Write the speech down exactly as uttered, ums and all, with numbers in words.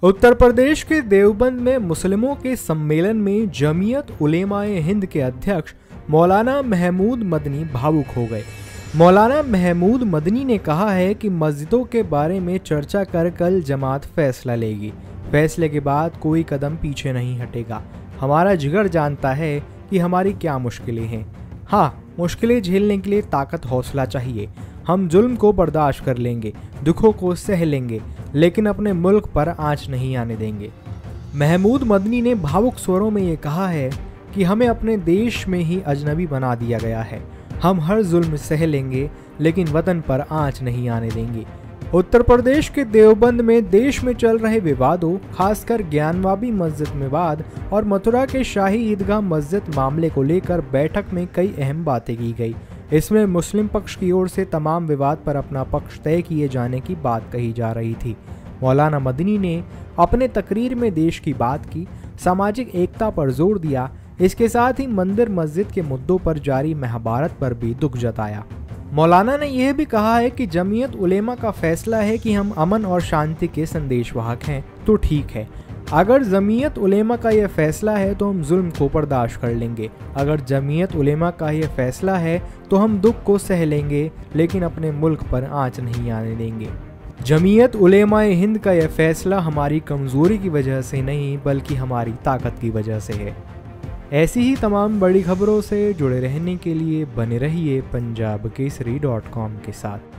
उत्तर प्रदेश के देवबंद में मुस्लिमों के सम्मेलन में जमीयत उलेमाए हिंद के अध्यक्ष मौलाना महमूद मदनी भावुक हो गए। मौलाना महमूद मदनी ने कहा है कि मस्जिदों के बारे में चर्चा कर कल जमात फैसला लेगी। फैसले के बाद कोई कदम पीछे नहीं हटेगा। हमारा जिगर जानता है कि हमारी क्या मुश्किलें हैं। हाँ, मुश्किलें झेलने के लिए ताकत हौसला चाहिए। हम जुल्म को बर्दाश्त कर लेंगे, दुखों को सह लेंगे, लेकिन अपने मुल्क पर आंच नहीं आने देंगे। महमूद मदनी ने भावुक स्वरों में ये कहा है कि हमें अपने देश में ही अजनबी बना दिया गया है। हम हर जुल्म सह लेंगे, लेकिन वतन पर आंच नहीं आने देंगे। उत्तर प्रदेश के देवबंद में देश में चल रहे विवादों, खासकर ज्ञानवापी मस्जिद विवाद और मथुरा के शाही ईदगाह मस्जिद मामले को लेकर बैठक में कई अहम बातें की गई। इसमें मुस्लिम पक्ष की ओर से तमाम विवाद पर अपना पक्ष तय किए जाने की बात कही जा रही थी। मौलाना मदनी ने अपने तकरीर में देश की बात की, सामाजिक एकता पर जोर दिया। इसके साथ ही मंदिर मस्जिद के मुद्दों पर जारी महाभारत पर भी दुख जताया। मौलाना ने यह भी कहा है कि जमीयत उलेमा का फैसला है कि हम अमन और शांति के संदेशवाहक हैं, तो ठीक है। अगर जमीयत उलेमा का यह फैसला है तो हम जुल्म को बर्दाश्त कर लेंगे। अगर जमीयत उलेमा का यह फैसला है तो हम दुख को सह लेंगे, लेकिन अपने मुल्क पर आंच नहीं आने देंगे। जमीयत उलेमाए हिंद का यह फैसला हमारी कमजोरी की वजह से नहीं, बल्कि हमारी ताकत की वजह से है। ऐसी ही तमाम बड़ी खबरों से जुड़े रहने के लिए बने रहिए पंजाब केसरी डॉट कॉम के साथ।